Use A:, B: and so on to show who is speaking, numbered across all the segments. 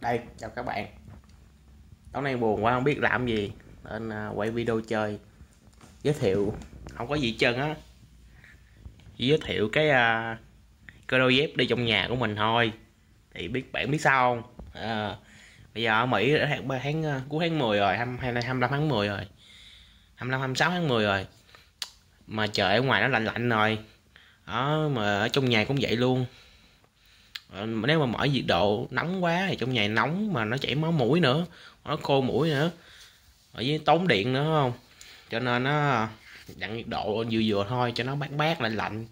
A: Đây, chào các bạn. Tối nay buồn quá không biết làm gì nên quay video chơi. Giới thiệu không có gì hết trơn á. Chỉ giới thiệu cái đôi dép đi trong nhà của mình thôi. Thì bạn biết sao không? Bây giờ ở Mỹ đã cuối tháng 10 rồi, 25 tháng 10 rồi. 25 26 tháng 10 rồi. Mà trời ở ngoài nó lạnh lạnh rồi. Đó, mà ở trong nhà cũng vậy luôn. Nếu mà mở nhiệt độ nóng quá thì trong nhà nóng mà nó chảy máu mũi nữa, nó khô mũi nữa, ở với tốn điện nữa không, cho nên nó dặn nhiệt độ vừa vừa thôi cho nó bát lạnh lạnh.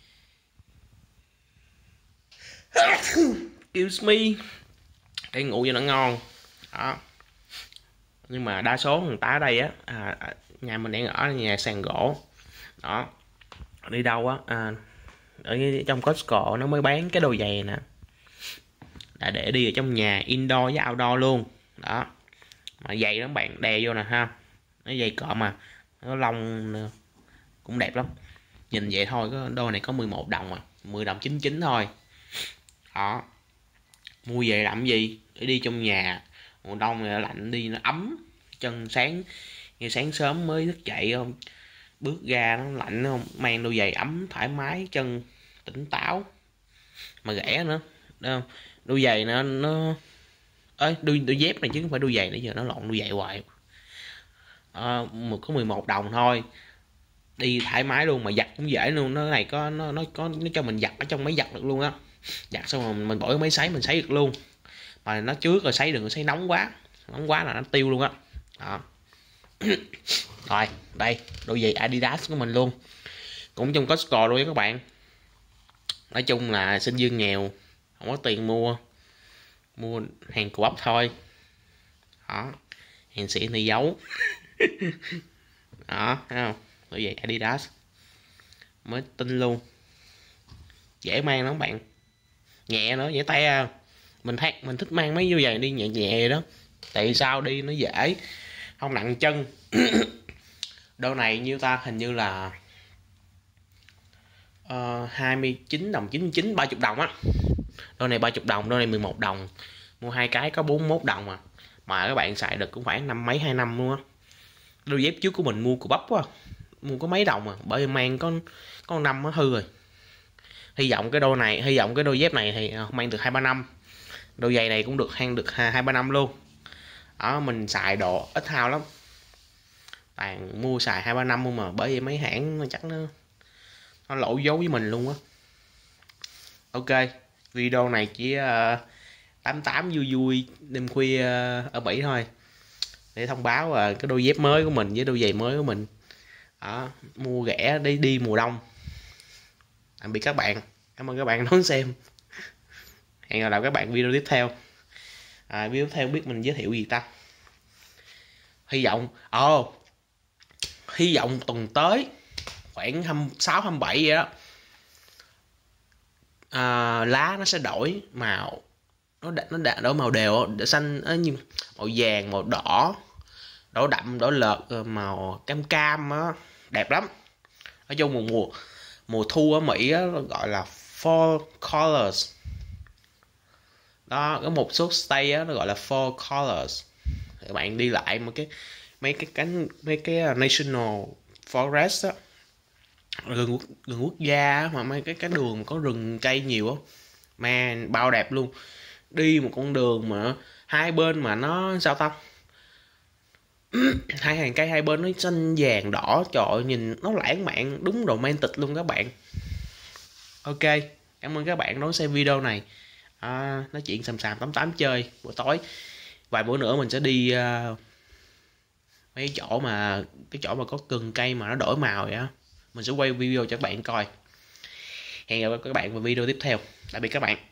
A: Excuse me, để ngủ cho nó ngon đó. Nhưng mà đa số người ta ở đây á, nhà mình đang ở nhà sàn gỗ đó, đi đâu á, ở trong Costco nó mới bán cái đôi giày nè, là để đi ở trong nhà, indoor với outdoor luôn đó. Mà giày đó bạn đè vô nè ha, nó giày cọ mà nó lông cũng đẹp lắm. Nhìn vậy thôi, cái đôi này có 11 đồng à, 10 đồng 99 thôi đó. Mua về làm gì, để đi trong nhà mùa đông này lạnh đi nó ấm chân. Sáng sớm mới thức dậy không, bước ra nó lạnh không, mang đôi giày ấm thoải mái chân, tỉnh táo mà rẻ nữa đúng không? Đôi giày nó đôi dép này chứ không phải đôi giày nữa, giờ nó lộn đôi giày hoài. Có 11 đồng thôi, đi thoải mái luôn, mà giặt cũng dễ luôn. Nó này nó cho mình giặt ở trong máy giặt được luôn á. Giặt xong rồi mình bỏ cái máy sấy mình sấy được luôn. Mà nó trước rồi sấy, đừng có sấy nóng quá là nó tiêu luôn á đó. Rồi đây, đôi giày Adidas của mình luôn, cũng trong Costco luôn các bạn. Nói chung là sinh viên nghèo không có tiền mua hàng co ốc thôi đó, hàng xịn thì giấu. Đó thấy không, đôi giày Adidas mới tinh luôn, dễ mang lắm bạn, nhẹ nữa, dễ tay. Mình thích mang mấy đôi giày đi nhẹ nhẹ đó, tại sao đi nó dễ, không nặng chân. Đôi này nhiêu ta, hình như là 29 đồng 99, 30 đồng á. Đôi này 30 đồng, đôi này 11 đồng. Mua hai cái có 41 đồng à. Mà các bạn xài được cũng khoảng năm mấy 2 năm luôn á. Đôi dép trước của mình mua của bắp quá, mua có mấy đồng à, bởi vì mang có năm nó hư rồi. Hy vọng cái đôi dép này thì mang được 2-3 năm. Đôi giày này cũng được 2-3 năm luôn. Đó, mình xài độ ít hao lắm. Toàn mua xài 2-3 năm luôn, mà bởi vì mấy hãng nó chắc nó lỗ vốn với mình luôn á. Ok, video này chỉ 88 vui vui đêm khuya ở Mỹ thôi, để thông báo cái đôi dép mới của mình với đôi giày mới của mình đó, mua rẻ để đi mùa đông. Tạm biệt các bạn, cảm ơn các bạn đón xem. Hẹn gặp lại các bạn video tiếp theo. Video tiếp theo biết mình giới thiệu gì ta. Hy vọng tuần tới khoảng 26-27 vậy đó, lá nó sẽ đổi màu, nó đổi màu đều, để xanh như màu vàng, màu đỏ, đỏ đậm, đỏ lợt, màu cam cam á, đẹp lắm. Nói chung mùa thu ở Mỹ á, gọi là fall colors đó. Có một số state á, nó gọi là fall colors. Các bạn đi lại mấy cái national forest á, rừng quốc gia, mà mấy cái đường mà có rừng cây nhiều á, man bao đẹp luôn. Đi một con đường mà hai bên mà nó sao ta, hai hàng cây hai bên nó xanh vàng đỏ, trời ơi, nhìn nó lãng mạn, đúng romantic luôn các bạn. Ok, cảm ơn các bạn đón xem video này. Nói chuyện xàm 88 chơi buổi tối. Vài bữa nữa mình sẽ đi mấy chỗ mà có rừng cây mà nó đổi màu vậy á, mình sẽ quay video cho các bạn coi. Hẹn gặp các bạn vào video tiếp theo. Tạm biệt các bạn.